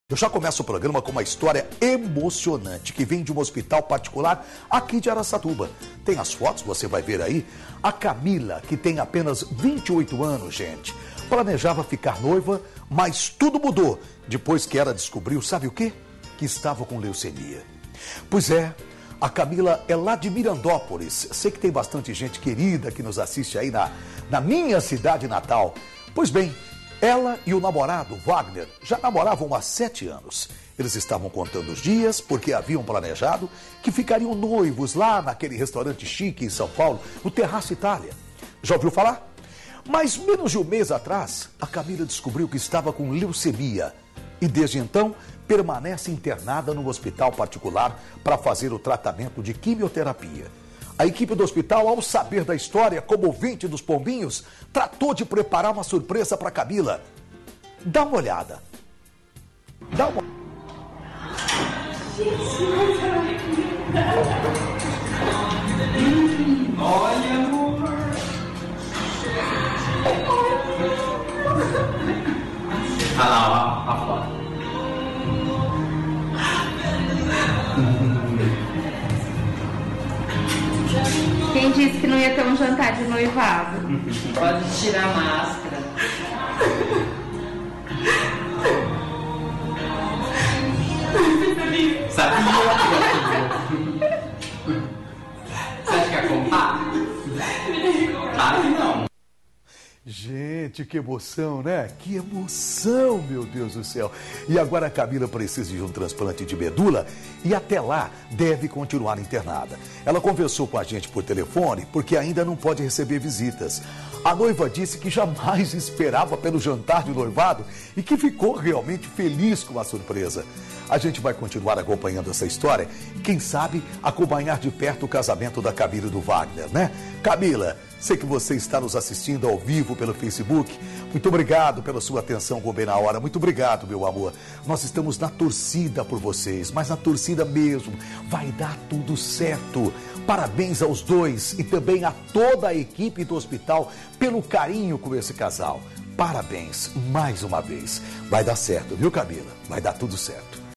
Eu já começo o programa com uma história emocionante que vem de um hospital particular aqui de Araçatuba. Tem as fotos, você vai ver aí. A Camila, que tem apenas 28 anos, gente, planejava ficar noiva, mas tudo mudou depois que ela descobriu, sabe o quê? Que estava com leucemia. Pois é, a Camila é lá de Mirandópolis. Sei que tem bastante gente querida que nos assiste aí na minha cidade natal. Pois bem, ela e o namorado, Wagner, já namoravam há 7 anos. Eles estavam contando os dias porque haviam planejado que ficariam noivos lá naquele restaurante chique em São Paulo, no Terraço Itália. Já ouviu falar? Mas menos de um mês atrás, a Camila descobriu que estava com leucemia. E desde então, permanece internada no hospital particular para fazer o tratamento de quimioterapia. A equipe do hospital, ao saber da história, comovente dos pombinhos, tratou de preparar uma surpresa para Camila. Dá uma olhada. Dá uma... Olha, amor. Olha lá, ó, a foto. Quem disse que não ia ter um jantar de noivado? Pode tirar a máscara. Sabia? Você acha que ia contar? Claro que não. Gente, que emoção, né? Que emoção, meu Deus do céu. E agora a Camila precisa de um transplante de medula e até lá deve continuar internada. Ela conversou com a gente por telefone porque ainda não pode receber visitas. A noiva disse que jamais esperava pelo jantar de noivado e que ficou realmente feliz com a surpresa. A gente vai continuar acompanhando essa história e, quem sabe, acompanhar de perto o casamento da Camila e do Wagner, né? Camila, sei que você está nos assistindo ao vivo pelo Facebook. Muito obrigado pela sua atenção com o Bem na Hora. Muito obrigado, meu amor. Nós estamos na torcida por vocês, mas na torcida mesmo. Vai dar tudo certo. Parabéns aos dois e também a toda a equipe do hospital pelo carinho com esse casal. Parabéns mais uma vez. Vai dar certo, viu, Camila? Vai dar tudo certo.